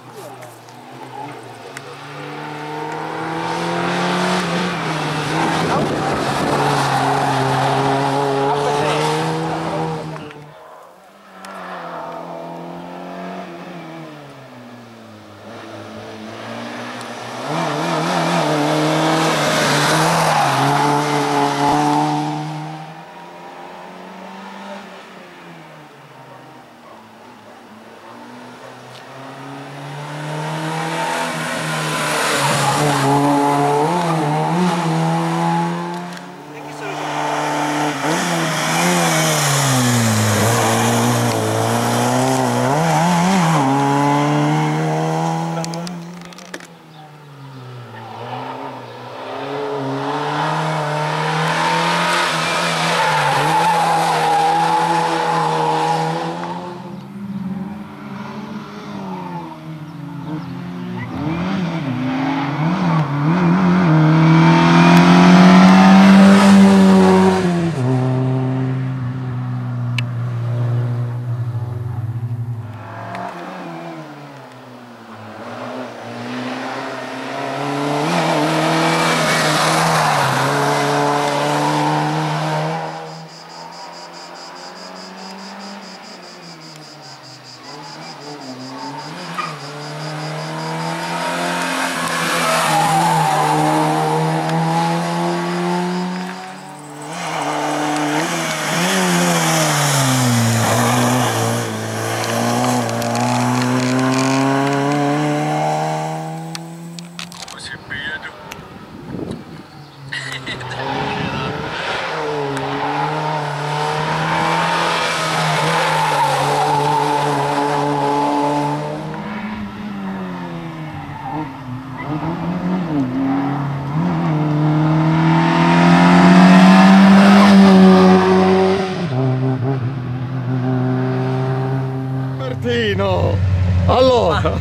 Martino, allora,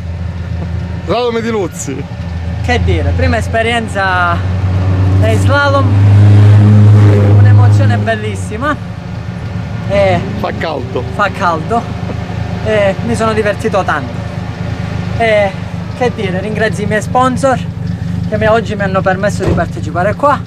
slalom di Luzzi. Che dire, prima esperienza nei slalom, un'emozione bellissima. Fa caldo. Fa caldo e mi sono divertito tanto. E che dire, ringrazio i miei sponsor che oggi mi hanno permesso di partecipare qua.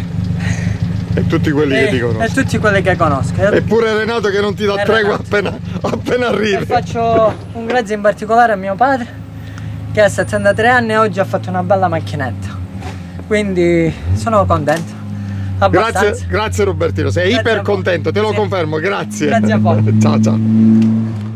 E tutti quelli che ti conoscono. E tutti quelli che conosco. Eppure Renato che non ti dà tregua appena arrivi. E faccio un grazie in particolare a mio padre che ha 73 anni e oggi ha fatto una bella macchinetta. Quindi sono contento. Grazie Robertino, sei iper contento, te lo confermo, grazie. Grazie a voi. Ciao ciao.